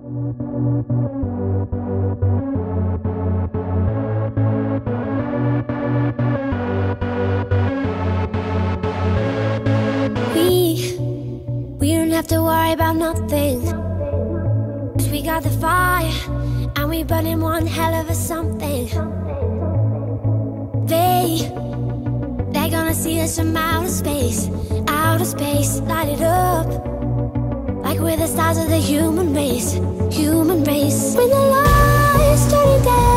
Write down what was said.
We don't have to worry about nothing, 'cause we got the fire, and we burning one hell of a something. They're gonna see us from outer space, light it up like we're the stars of the human race, When the lights turning down